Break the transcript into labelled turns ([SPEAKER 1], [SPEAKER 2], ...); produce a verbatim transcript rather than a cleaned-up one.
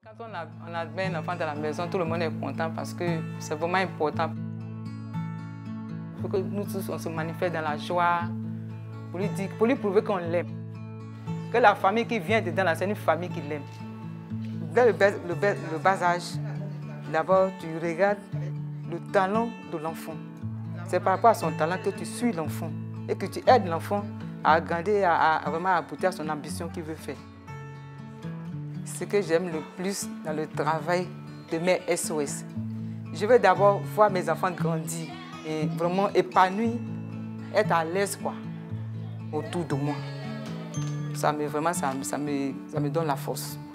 [SPEAKER 1] Quand on, a, on admet un enfant dans la maison, tout le monde est content parce que c'est vraiment important. Il faut que nous tous on se manifeste dans la joie pour lui, dire, pour lui prouver qu'on l'aime. Que la famille qui vient dedans, c'est une famille qui l'aime. Dès le, bas, le, bas, le bas âge, d'abord tu regardes le talent de l'enfant. C'est par rapport à son talent que tu suis l'enfant et que tu aides l'enfant à grandir, à, à vraiment aboutir à son ambition qu'il veut faire. Ce que j'aime le plus dans le travail de mes S O S, je veux d'abord voir mes enfants grandir et vraiment épanouis, être à l'aise quoi, autour de moi. Ça me, vraiment, ça, ça, me, ça me donne la force.